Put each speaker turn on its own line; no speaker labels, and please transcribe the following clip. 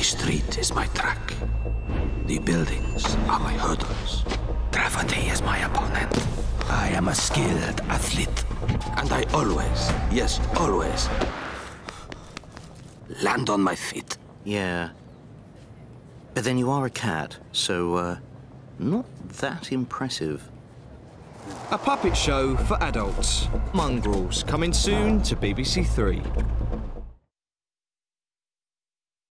street is my track. The buildings are my hurdles. Gravity is my opponent. I am a skilled athlete. And I always, yes, always, land on my feet.
Yeah. But then you are a cat, so, not that impressive.
A puppet show for adults. Mongrels, coming soon to BBC 3.